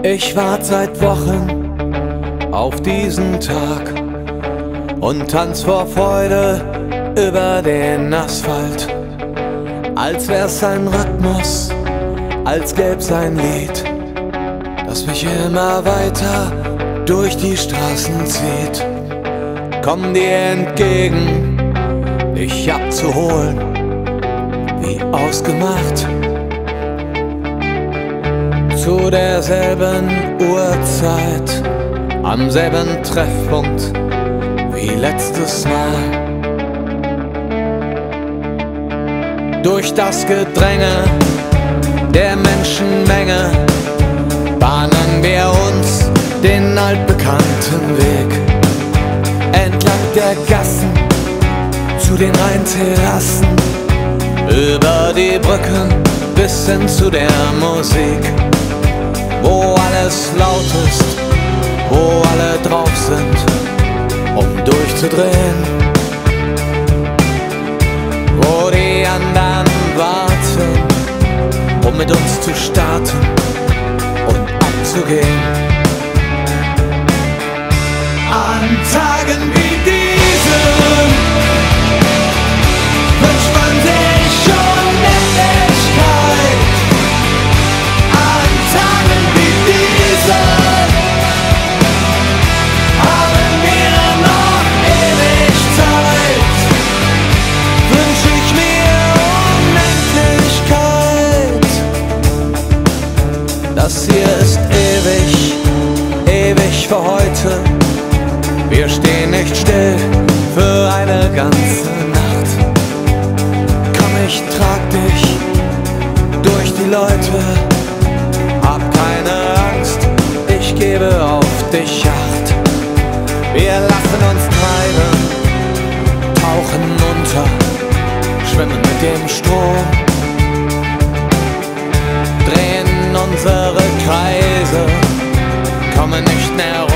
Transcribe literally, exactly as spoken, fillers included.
Ich wart seit Wochen auf diesen Tag und tanz vor Freude über den Asphalt, als wär's ein Rhythmus, als gäb's ein Lied, das mich immer weiter durch die Straßen zieht. Komm dir entgegen, dich abzuholen, wie ausgemacht, zu derselben Uhrzeit, am selben Treffpunkt wie letztes Mal. Durch das Gedränge der Menschenmenge bahnen wir uns den altbekannten Weg entlang der Gassen zu den Rheinterrassen, über die Brücken bis hin zu der Musik, wo alles laut ist, wo alle drauf sind, um durchzudrehen, wo die anderen warten, um mit uns zu starten und abzugehen. An Tagen wie diesen wünscht man sich Unendlichkeit. An Tagen wie diesen haben wir noch ewig Zeit. Wünsch ich mir Unendlichkeit. Das hier ist ewig, ewig für heute. Wir stehen nicht still für eine ganze Nacht. Komm, ich trag dich durch die Leute. Hab keine Angst, ich gebe auf dich Acht. Wir lassen uns treiben, tauchen unter, schwimmen mit dem Strom, drehen unsere Kreise, kommen nicht mehr runter.